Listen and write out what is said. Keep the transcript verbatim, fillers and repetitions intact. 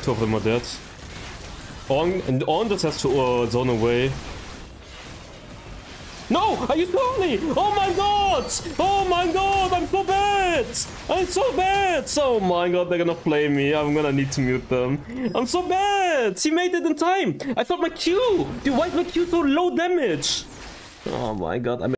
Two of them are dead. On and on just has to uh, zone away. No! Are you me? Oh my god! Oh my god! I'm so bad! I'm so bad! Oh my god, they're gonna play me. I'm gonna need to mute them. I'm so bad! He made it in time! I thought my Q! Dude, why is my Q so low damage? Oh my god, I'm